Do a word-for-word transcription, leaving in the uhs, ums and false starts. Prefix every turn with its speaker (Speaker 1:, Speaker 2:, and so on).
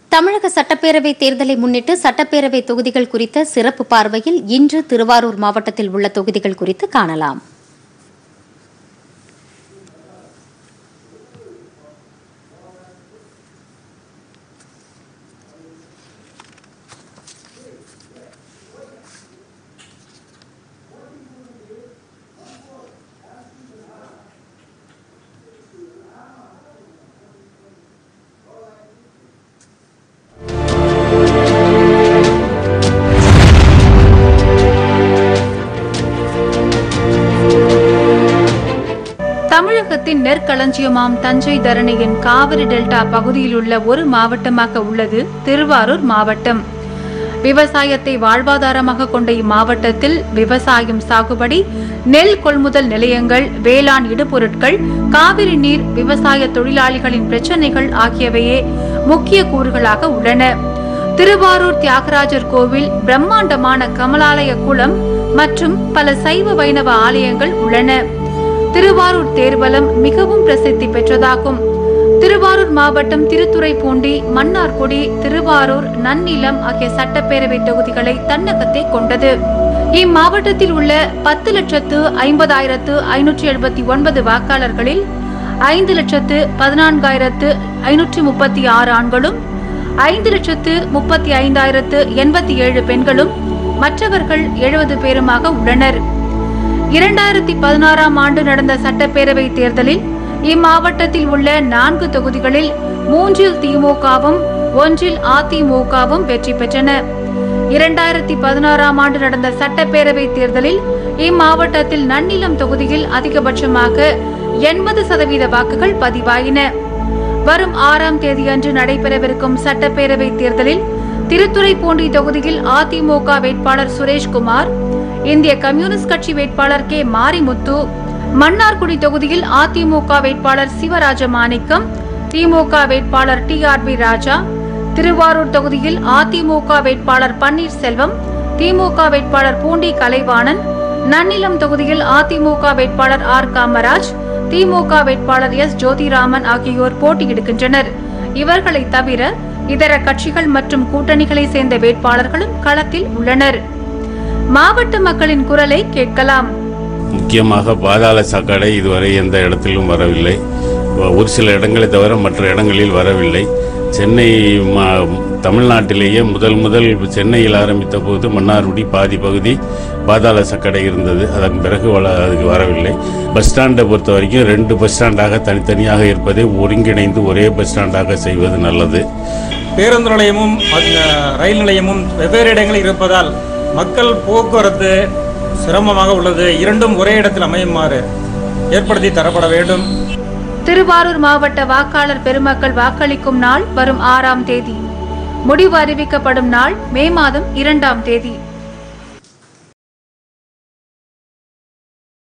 Speaker 1: தமிழக சட்டப்பேரவை தேர்தலை முன்னிட்டு சட்டப்பேரவை தொகுதிகள் குறித்த சிறப்பு பார்வையில் இன்று திருவாரூர் மாவட்டத்தில் உள்ள தொகுதிகள் குறித்து காணலாம்.
Speaker 2: தமிழகத்தின் நெற்களஞ்சியமாம் தஞ்சை தரணியின் காவிரி டெல்டா பகுதியில் உள்ள ஒரு மாவட்டமாக உள்ளது திருவாரூர் மாவட்டம். விவசாயத்தை வாழ்வாதாரமாக கொண்ட இம்மாவட்டத்தில் விவசாயம், சாகுபடி, நெல் கொள்முதல் நிலையங்கள், வேளாண் இடுபொருட்கள், காவிரி நீர், விவசாய தொழிலாளிகளின் பிரச்சினைகள் ஆகியவையே முக்கிய கூறுகளாக உள்ளன. திருவாரூர் தியாகராஜர் கோவில், பிரம்மாண்டமான கமலாலய குளம் மற்றும் பல சைவ வைணவ ஆலயங்கள் உள்ளன. திருவாரூர் தேர்வலம் மிகவும் பிரசித்தி பெற்றதாகும். திருவாரூர் மாவட்டம் திருத்துறைப்பூண்டி, மன்னார்குடி, திருவாரூர், நன்னிலம் ஆகிய சட்டப்பேரவை தொகுதிகளை தன்னகத்தை கொண்டது. இம்மாவட்டத்தில் உள்ள பத்து லட்சத்து ஐம்பதாயிரத்து ஐநூற்றி எழுபத்தி ஒன்பது வாக்காளர்களில் ஐந்து லட்சத்து பதினான்காயிரத்து ஐநூற்றி முப்பத்தி ஆறு ஆண்களும் ஐந்து லட்சத்து முப்பத்தி ஐந்தாயிரத்து எண்பத்தி ஏழு பெண்களும் மற்றவர்கள் எழுபது பேருமாக உள்ளனர். இரண்டாயிரத்தி பதினாறாம் ஆண்டு நடந்த சட்டப்பேரவை தேர்தலில் இம்மாவட்டத்தில் உள்ள நான்கு தொகுதிகளில் மூன்றில் திமுகவும் ஒன்றில் அதிமுகவும் வெற்றி பெற்றன. இரண்டாயிரத்தி பதினாறாம் ஆண்டு நடந்த சட்டப்பேரவை தேர்தலில் இம்மாவட்டத்தில் நன்னிலம் தொகுதியில் அதிகபட்சமாக எண்பது சதவீத வாக்குகள் பதிவாயின. வரும் ஆறாம் தேதியன்று நடைபெறவிருக்கும் சட்டப்பேரவை தேர்தலில் திருத்துறைப்பூண்டி தொகுதியில் அதிமுக வேட்பாளர் சுரேஷ்குமார், இந்திய கம்யூனிஸ்ட் கட்சி வேட்பாளர் கே மாரிமுத்து, மன்னார்குடி தொகுதியில் அதிமுக வேட்பாளர் சிவராஜ மாணிக்கம், திமுக வேட்பாளர் T R B Raja, Thiruvarur தொகுதியில் அதிமுக வேட்பாளர் பன்னீர்செல்வம், திமுக வேட்பாளர் பூண்டி கலைவாணன், நன்னிலம் தொகுதியில் அதிமுக வேட்பாளர் ஆர் காமராஜ், திமுக வேட்பாளர் எஸ் ஜோதிராமன் ஆகியோர் போட்டியிடுகின்றனர். இவர்களை தவிர இதர கட்சிகள் மற்றும் கூட்டணிகளை சேர்ந்த வேட்பாளர்களும் களத்தில் உள்ளனர். மாவட்ட மக்களின் குரலை கேட்கலாம்.
Speaker 3: முக்கியமாக பாதாள சாக்கடை இதுவரை எந்த இடத்திலும் வரவில்லை. ஒரு சில இடங்களை தவிர மற்ற இடங்களில் வரவில்லை. சென்னை தமிழ்நாட்டிலேயே முதல் முதல் சென்னையில் ஆரம்பித்த போது மன்னார்குடி பாதி பகுதி பாதாள சாக்கடை இருந்தது. அதன் பிறகு அதுக்கு வரவில்லை. பஸ் ஸ்டாண்டை பொறுத்த வரைக்கும் ரெண்டு பஸ் ஸ்டாண்டாக தனித்தனியாக இருப்பதை ஒருங்கிணைந்து ஒரே பஸ் ஸ்டாண்டாக செய்வது நல்லது.
Speaker 4: பேருந்து நிலையமும் ரயில் நிலையமும் வெவ்வேறு இடங்களில் இருப்பதால் மக்கள் போக்குவரத்து சிரமமாக உள்ளது. இரண்டும் ஒரே இடத்தில் அமையுமாறு ஏற்படுத்தி தரப்பட வேண்டும்.
Speaker 2: திருவாரூர் மாவட்ட வாக்காளர் பெருமக்கள் வாக்களிக்கும் நாள் வரும் ஆறாம் தேதி. முடிவு அறிவிக்கப்படும் நாள் மே மாதம் இரண்டாம் தேதி.